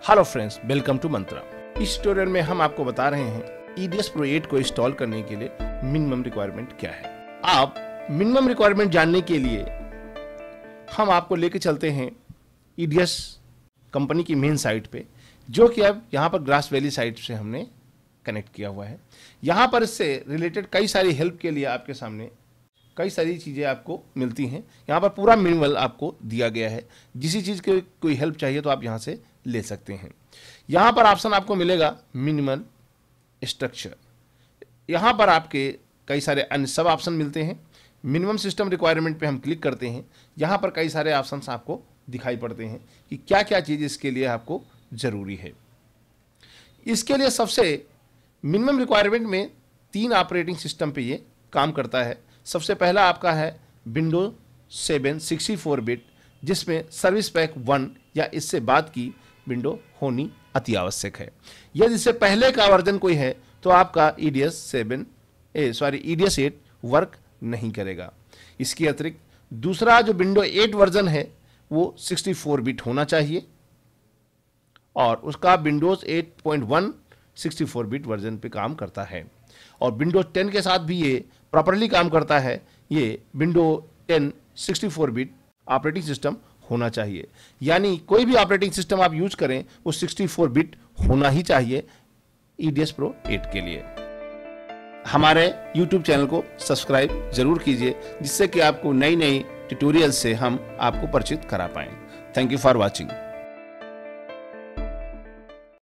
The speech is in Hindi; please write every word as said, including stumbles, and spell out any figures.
Hello friends, welcome to Mantra. इस ट्यूटोरियल में हम आपको बता रहे हैं E D S pro eight को इंस्टॉल करने के लिए मिनिमम रिक्वायरमेंट क्या है। आप मिनिमम रिक्वायरमेंट जानने के लिए हम आपको लेके चलते हैं ई डी एस कंपनी की मेन साइट पे, जो कि अब यहाँ पर ग्रास वैली साइट से हमने कनेक्ट किया हुआ है। यहाँ पर इससे रिलेटेड कई सारी हेल्प के लिए आपके सामने कई सारी चीज़ें आपको मिलती हैं। यहाँ पर पूरा मैनुअल आपको दिया गया है, जिसी चीज़ की कोई हेल्प चाहिए तो आप यहाँ से ले सकते हैं। यहाँ पर ऑप्शन आपको मिलेगा मिनिमल स्ट्रक्चर। यहाँ पर आपके कई सारे अन्य सब ऑप्शन मिलते हैं। मिनिमम सिस्टम रिक्वायरमेंट पे हम क्लिक करते हैं। यहाँ पर कई सारे ऑप्शंस आपको दिखाई पड़ते हैं कि क्या क्या चीज़ इसके लिए आपको ज़रूरी है। इसके लिए सबसे मिनिमम रिक्वायरमेंट में तीन ऑपरेटिंग सिस्टम पे ये काम करता है। सबसे पहला आपका है window seven sixty four bit, जिसमें सर्विस पैक वन या इससे बाद की विंडो होनी अति आवश्यक है। यदि इससे पहले का वर्जन कोई है तो आपका E D S seven A sorry E D S eight work नहीं करेगा। इसके अतिरिक्त दूसरा जो विंडो एट वर्जन है वो सिक्सटी फोर बिट होना चाहिए और उसका windows eight point one sixty four bit version पे काम करता है। और विंडोज टेन के साथ भी ये प्रॉपरली काम करता है। ये window ten sixty four bit operating system होना चाहिए, यानी कोई भी ऑपरेटिंग सिस्टम आप यूज करें वो सिक्सटी फोर बिट होना ही चाहिए E D S pro eight के लिए। हमारे यूट्यूब चैनल को सब्सक्राइब जरूर कीजिए, जिससे कि आपको नई नई ट्यूटोरियल से हम आपको परिचित करा पाएं। Thank you for watching.